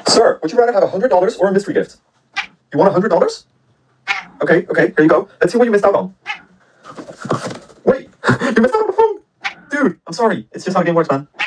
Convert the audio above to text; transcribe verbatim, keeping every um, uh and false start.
Sir, would you rather have a hundred dollars or a mystery gift? You want a hundred dollars? Okay, okay, here you go. Let's see what you missed out on. Wait, you missed out on the phone! Dude, I'm sorry. It's just how the game works, man.